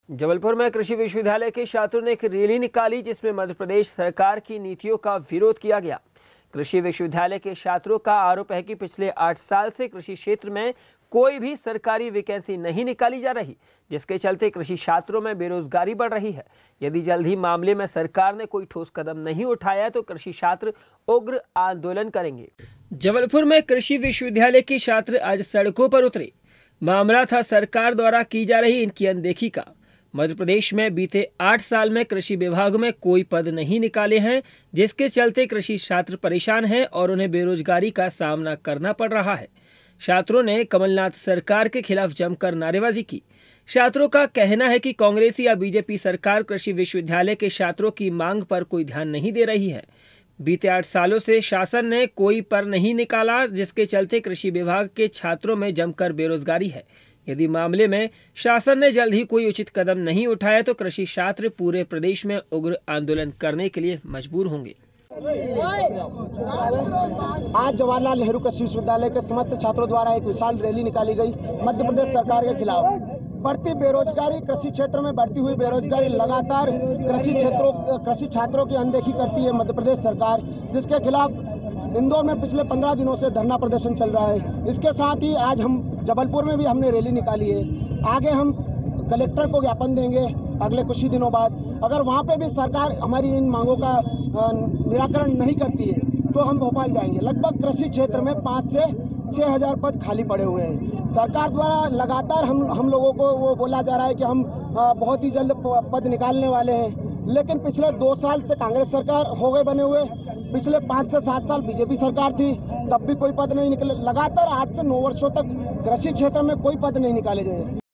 जबलपुर में कृषि विश्वविद्यालय के छात्रों ने एक रैली निकाली जिसमें मध्य प्रदेश सरकार की नीतियों का विरोध किया गया। कृषि विश्वविद्यालय के छात्रों का आरोप है कि पिछले 8 साल से कृषि क्षेत्र में कोई भी सरकारी वैकेंसी नहीं निकाली जा रही, जिसके चलते कृषि छात्रों में बेरोजगारी बढ़ रही है। यदि जल्द ही मामले में सरकार ने कोई ठोस कदम नहीं उठाया तो कृषि छात्र उग्र आंदोलन करेंगे। जबलपुर में कृषि विश्वविद्यालय के छात्र आज सड़कों पर उतरे। मामला था सरकार द्वारा की जा रही इनकी अनदेखी का। मध्य प्रदेश में बीते 8 साल में कृषि विभाग में कोई पद नहीं निकाले हैं, जिसके चलते कृषि छात्र परेशान हैं और उन्हें बेरोजगारी का सामना करना पड़ रहा है। छात्रों ने कमलनाथ सरकार के खिलाफ जमकर नारेबाजी की। छात्रों का कहना है कि कांग्रेस या बीजेपी सरकार कृषि विश्वविद्यालय के छात्रों की मांग पर कोई ध्यान नहीं दे रही है। बीते 8 सालों से शासन ने कोई पर नहीं निकाला, जिसके चलते कृषि विभाग के छात्रों में जमकर बेरोजगारी है। यदि मामले में शासन ने जल्द ही कोई उचित कदम नहीं उठाया तो कृषि छात्र पूरे प्रदेश में उग्र आंदोलन करने के लिए मजबूर होंगे। आज जवाहरलाल नेहरू कृषि विश्वविद्यालय के समस्त छात्रों द्वारा एक विशाल रैली निकाली गई मध्य प्रदेश सरकार के खिलाफ। बढ़ती बेरोजगारी, कृषि क्षेत्र में बढ़ती हुई बेरोजगारी, लगातार कृषि छात्रों की अनदेखी करती है मध्य प्रदेश सरकार, जिसके खिलाफ इंदौर में पिछले 15 दिनों से धरना प्रदर्शन चल रहा है। इसके साथ ही आज हम जबलपुर में भी हमने रैली निकाली है। आगे हम कलेक्टर को ज्ञापन देंगे अगले कुछ ही दिनों बाद। अगर वहाँ पे भी सरकार हमारी इन मांगों का निराकरण नहीं करती है तो हम भोपाल जाएंगे। लगभग कृषि क्षेत्र में 5 से 6 हज़ार पद खाली पड़े हुए हैं। सरकार द्वारा लगातार हम लोगों को वो बोला जा रहा है कि हम बहुत ही जल्द पद निकालने वाले हैं, लेकिन पिछले 2 साल से कांग्रेस सरकार हो गए बने हुए। पिछले 5 से 7 साल बीजेपी सरकार थी, तब भी कोई पद नहीं निकले। लगातार 8 से 9 वर्षों तक कृषि क्षेत्र में कोई पद नहीं निकाले गए।